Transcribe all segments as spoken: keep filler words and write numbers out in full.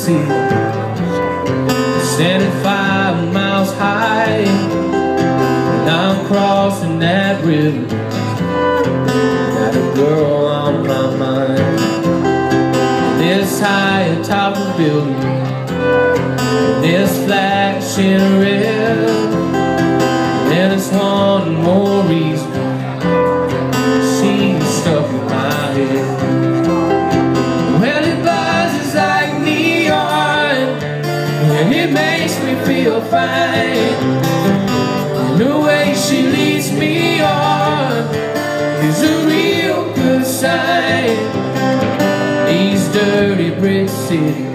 sea, standing five miles high, and I'm crossing that river. Got a girl on my mind. This high atop the building, this flashing red, and it's one more reason she's stuck in my head. Well, it buzzes like neon, and it makes me feel fine. And the way she leads me on is a real good sign. These dirty brick cities,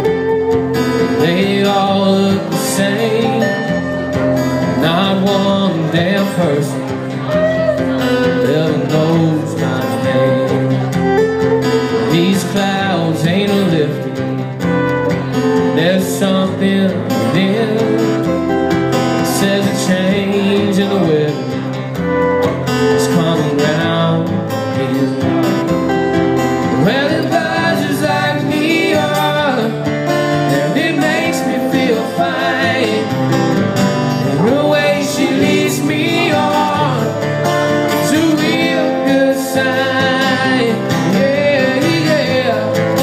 they all look the same. Not one damn person ever knows my name. These clouds ain't lifted, there's something within. It says a change in the weather is coming round again. Well, it buzzes like neon, and it makes me feel fine. And the way she leads me on is a real good sign. Yeah, yeah.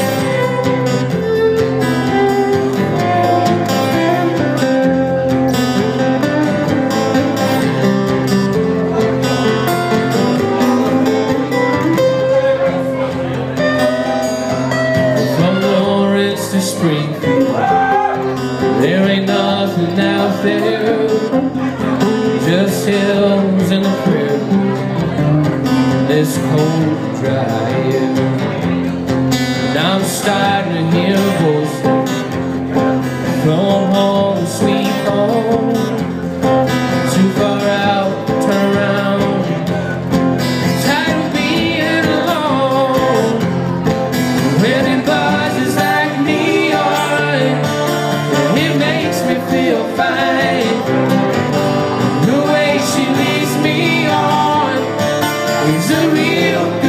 From Lawrence to Springfield, there ain't nothing out there, just hills and a prairie, this cold, dry air. And I'm starting to hear voices from home, sweet home. Too far out, turn around, tired of being alone. When it buzzes like neon, it makes me feel fine. The way she leads me on is a real good